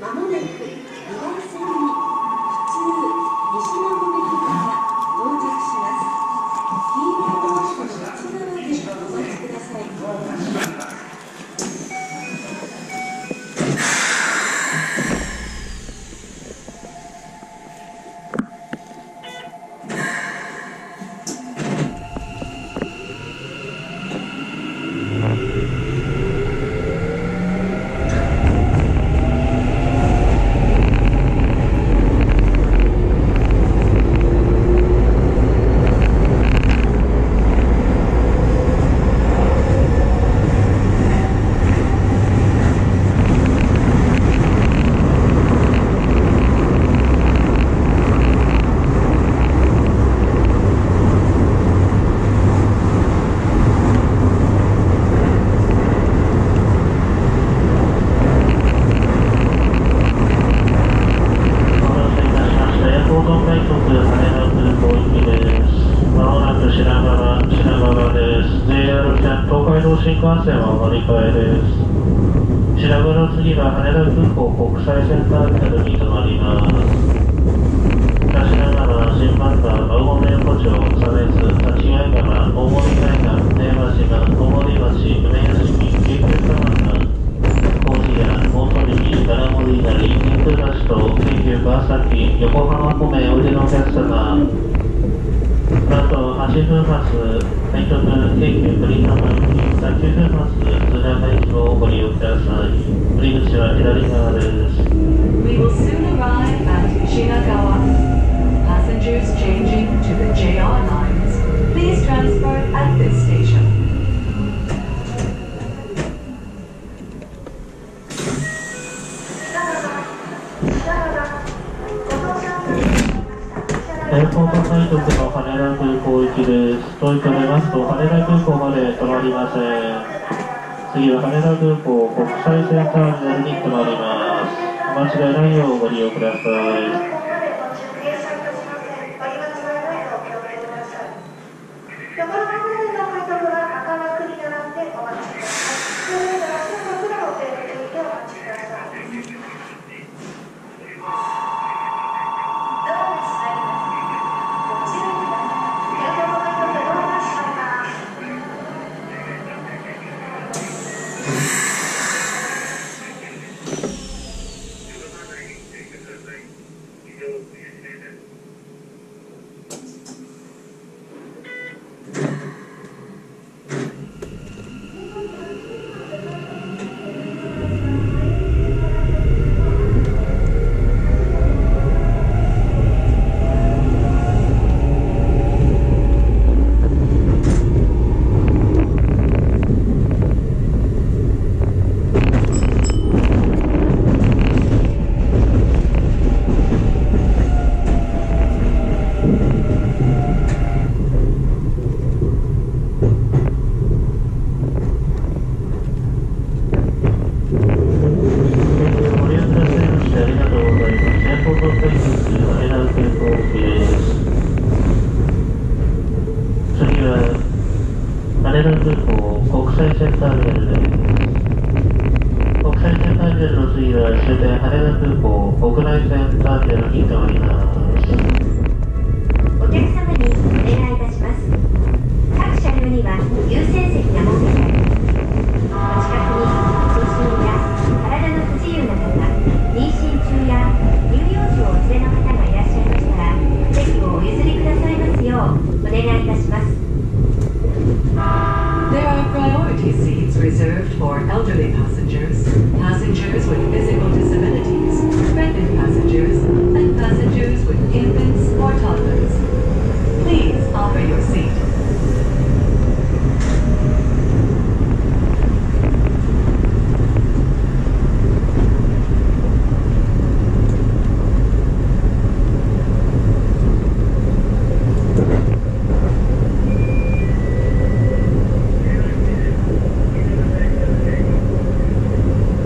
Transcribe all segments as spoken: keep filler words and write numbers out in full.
まもなくにばい線に普通西馬込駅から到着します。黄色いドアの内側でお待ちください。 新幹線は乗り換えです。品川の次は羽田空港国際線ターミナルに停まります。北品川、新万田、青梅横丁、佐根津、立会川、大森海岸、平和島、大森町、梅屋敷、京急多摩川、高知屋、大鳥木、柄森稲荷、天空橋と京急川崎、横浜方面おいでのお客様、あとはちふん発、快特京急栗浜行き、きゅうふん発、鶴山行きをご利用ください。降り口は左側です。 We will soon arrive at Shinagawa. Passengers changing to the ジェイアール lines, please transfer at this station. エアポート快特の羽田空港行きです。遠いと出ますと羽田空港まで止まりません。次は羽田空港国際線ターミナルに停まります。お間違いないようご利用ください。羽田空港国際線ターミナルです。国際線ターミナルの次は終点羽田空港国内線ターミナルに停まります。 お客様にお願いいたします。各車両には優先席が設けてあります。お近くに妊娠や体の不自由な方、妊娠中や乳幼児をお連れの方がいらっしゃいましたら、席をお譲りくださいますようお願いいたします。 There are priority seats reserved for elderly passengers, passengers with physical disabilities, pregnant passengers, and passengers with infants or toddlers. Please offer your seat. 羽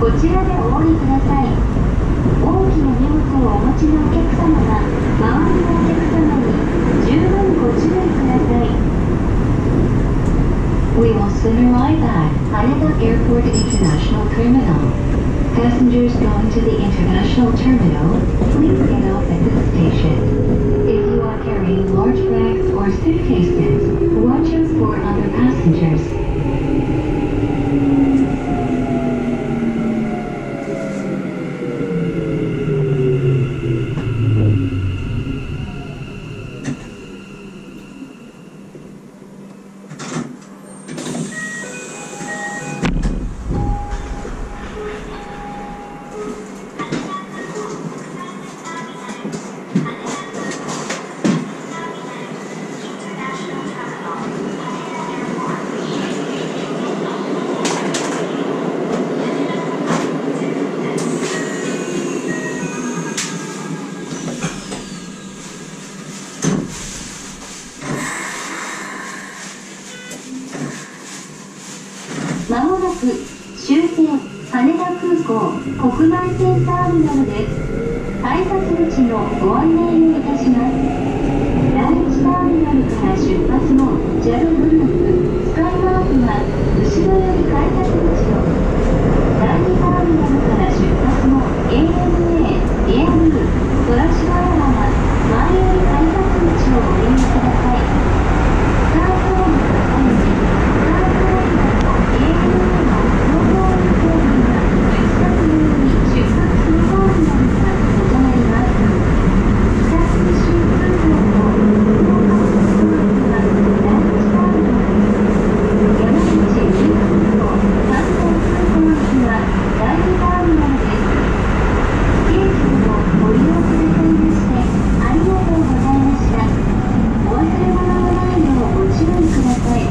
こちらでお降りください。大きな荷物をお持ちのお客様は周りのお客様に十分ご注意ください。 We will soon arrive at Haneda Airport International Terminal. Passengers going to the international terminal, please get off at this station. If you are carrying large bags or suitcases, watch out for other passengers. まもなく終点羽田空港国内線ターミナルです。改札口のご案内をいたします。第一ターミナルから出発の ジャル グループスカイマークは後ろより改札口を、第二ターミナルから出発の エーエヌエー エアブルーソラシワエラは前より改札口をお降りください。スタートホームの際にスタートホームだと エーエヌエー の総合運行便が行き先用に出発するターミナルが異なります。スタッフシー通行と運行管理の部分は第一ターミナルです。山口入空港関西空港行きは第二ターミナルです。ケーキをご利用くださいましてありがとうございました。お忘れ物のないようご注意ください。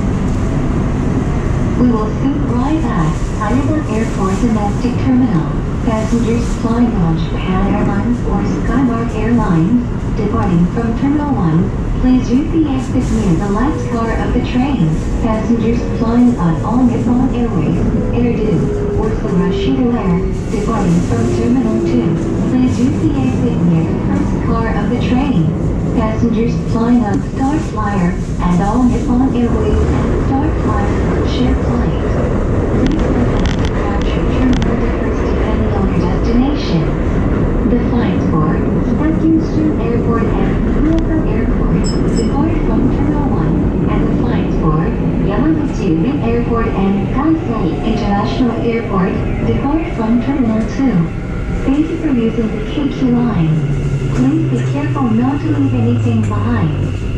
We will soon arrive at Haneda Airport Domestic Terminal. Passengers flying on Japan Airlines or Skymark Airlines departing from Terminal one, please use the exit near the left car of the train. Passengers flying on All Nippon Airways, Airdo, or Sorashiro Air departing from Terminal two, please use the exit near the first car of the train. Passengers flying on Star Flyer and All Nippon Airways and Star Flyer share flights. Please select the departure terminal differs depending on your destination. The flights for Sakyushu Airport and Fukuoka Airport depart from Terminal one, and the flights for Yamaguchi Ube Airport and Kansai International Airport depart from Terminal two. Thank you for using the K Q line. Please be careful not to leave anything behind.